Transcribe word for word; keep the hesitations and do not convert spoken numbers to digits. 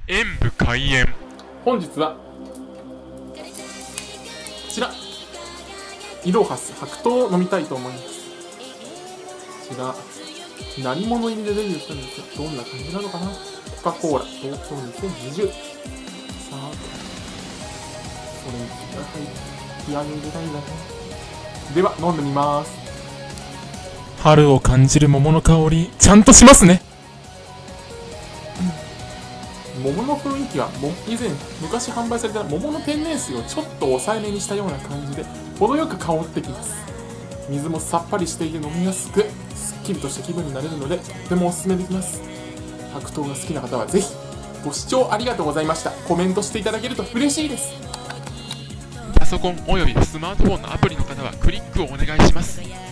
演武開演。 本日はこちらイロハス白桃を飲みたいと思います。こちら何物入りでデビューしたんですが、どんな感じなのかな。コカ・コーラ東京にせんにじゅう。さあそれに気合いを入れたいんだね。では飲んでみます。 春を感じる桃の香りちゃんとしますね。 桃の雰囲気はも以前昔販売された桃の天然水をちょっと抑えめにしたような感じで程よく香ってきます。水もさっぱりしていて飲みやすくすっきりとした気分になれるのでとてもおすすめできます。白桃が好きな方はぜひ。ご視聴ありがとうございました。コメントしていただけると嬉しいです。 パソコンおよびスマートフォンのアプリの方はクリックをお願いします。